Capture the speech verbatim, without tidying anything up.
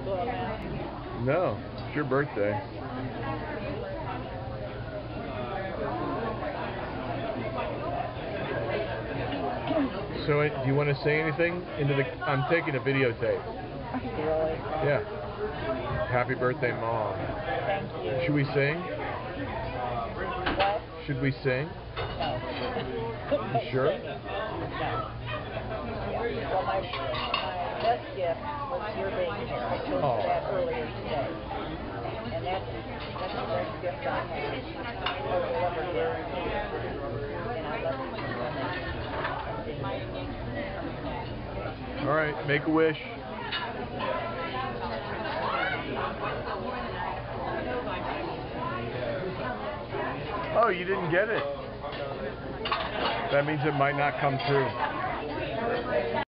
blow them out? No, it's your birthday. So, uh, do you want to say anything into the? I'm taking a videotape. Really? Yeah. Happy birthday, Mom. Thank you. Should we sing? What? Should we sing? No. You sure? No. Well, my, my best gift was your being here. I told Oh. you that earlier today. And that's, that's the best gift I have. Or will ever get. And I love you so much. All right, make a wish. Oh, you didn't get it. That means it might not come true.